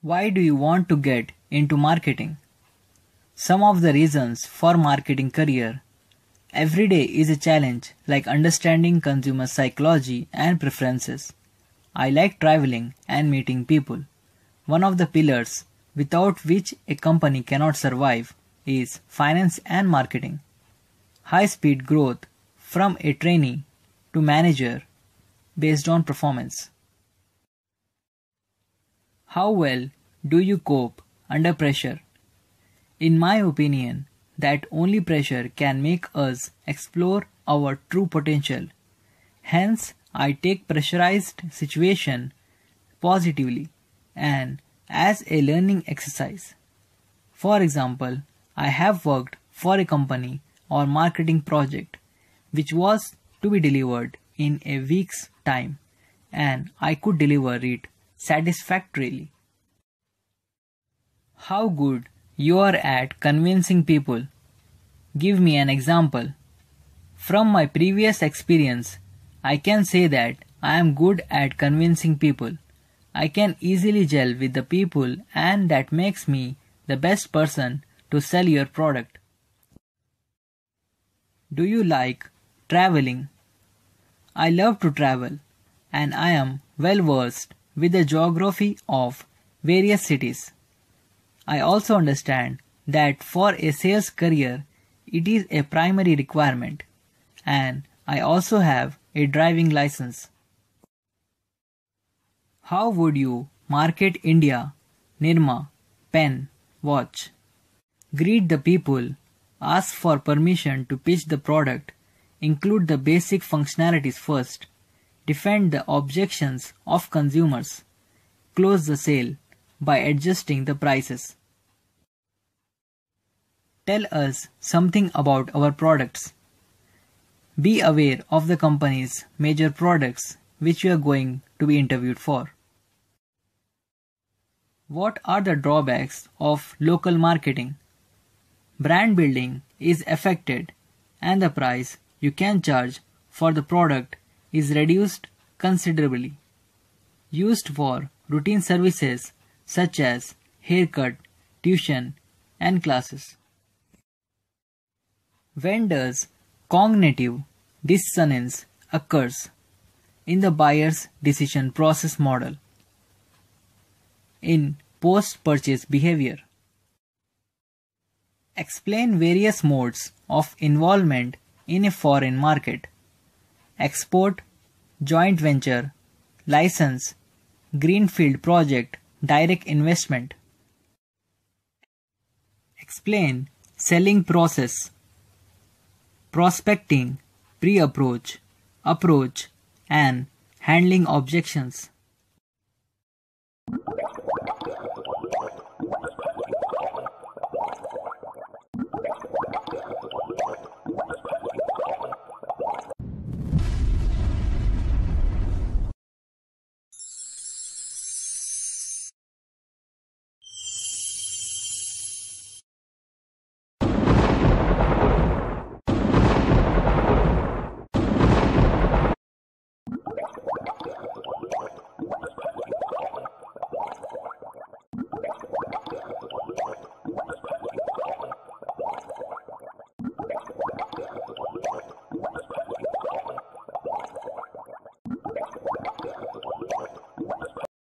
Why do you want to get into marketing? Some of the reasons for marketing career. Every day is a challenge like understanding consumer psychology and preferences. I like traveling and meeting people. One of the pillars without which a company cannot survive is finance and marketing. High speed growth from a trainee to manager based on performance. How well do you cope under pressure? In my opinion, that only pressure can make us explore our true potential. Hence, I take pressurized situation positively and as a learning exercise. For example, I have worked for a company or marketing project which was to be delivered in a week's time and I could deliver it satisfactorily. How good you are at convincing people. Give me an example. From my previous experience, I can say that I am good at convincing people. I can easily gel with the people and that makes me the best person to sell your product. Do you like traveling? I love to travel and I am well versed with the geography of various cities. I also understand that for a sales career, it is a primary requirement and I also have a driving license. How would you market India, Nirma, pen, watch? Greet the people, ask for permission to pitch the product, include the basic functionalities first, defend the objections of consumers, close the sale by adjusting the prices. Tell us something about our products. Be aware of the company's major products which you are going to be interviewed for. What are the drawbacks of local marketing? Brand building is affected and the price you can charge for the product is reduced considerably. Used for routine services such as haircut, tuition, and classes. When does cognitive dissonance occurs? In the buyer's decision process model. In post-purchase behavior. Explain various modes of involvement in a foreign market. Export, joint venture, license, greenfield project, direct investment. Explain selling process. Prospecting, pre-approach, approach, and handling objections.